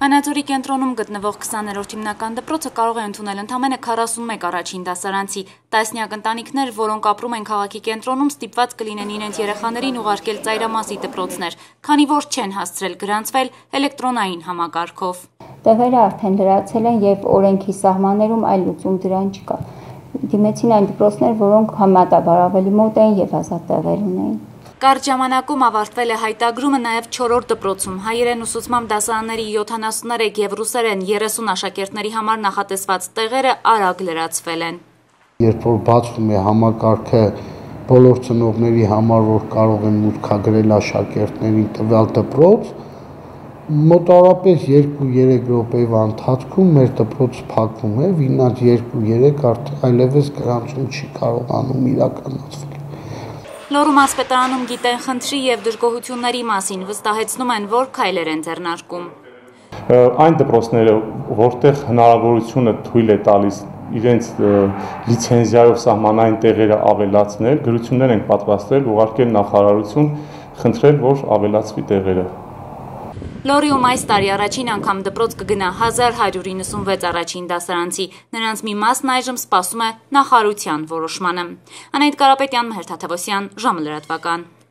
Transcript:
Վանաձորի կենտրոնում գտնվող 20-րդ հիմնական դպրոցը կարող է ընդունել ընդամենը 41 առաջին դասարանցի։ Տասնյակ ընտանիքներ, որոնք ապրում են քաղաքի կենտրոնում, ստիպված կլինեն իրենց երեխաներին ուղարկել ծայրամասի դպրոցներ, քանի որ չեն հասցրել գրանցվել էլեկտրոնային համակարգով։ Տեղերը արդեն լրացել են եւ օրենքի սահմաններում այլ լուծում դրան չկա։ Դիմեցին այն դպրոցներ, որոնք համատաբար ավելի մոտ էին եւ ազատ տեղեր ունեին։ Կարճ ժամանակում ավարտվել է հայտագրումը նաև 4-րդ դպրոցում։ Հայերեն ուսուցմամբ դասարանների 73 եւ ռուսերեն 30 աշակերտների համար նախատեսված տեղերը արագ լրացվել են։ Երբ որ բացվում է համակարգը բոլոր ծնողների համար, որ կարող են մուտքագրել աշակերտներին տվյալ դպրոց, մոտավորապես 2-3 րոպեվա ընթացքում մեր դպրոցը փակվում է, վինած 2-3 արդեն այլևս գրանցում չի կարողանում իրականացվել։ Լոռու մարզպետարանում գիտեն խնդրի եւ դժգոհությունների մասին, վստահեցնում են, որ քայլեր են ձեռնարկում։ Այն դպրոցները, որտեղ հնարավորությունը թույլ է տալիս իրենց լիցենզիայով սահմանային տեղերը ավելացնել, գրություններ են պատրաստել, ուղարկել նախարարություն, խնդրել, որ ավելացվի տեղերը։ Լոռիում այս տարի առաջին անգամ դպրոց կգնա 1196 առաջին դասարանցի, նրանց մի մասն այժմ սպասում է նախարարության որոշմանը։ Անահիտ Կարապետյան, Մհեր Թադևոսյան, ժամը լրատվական։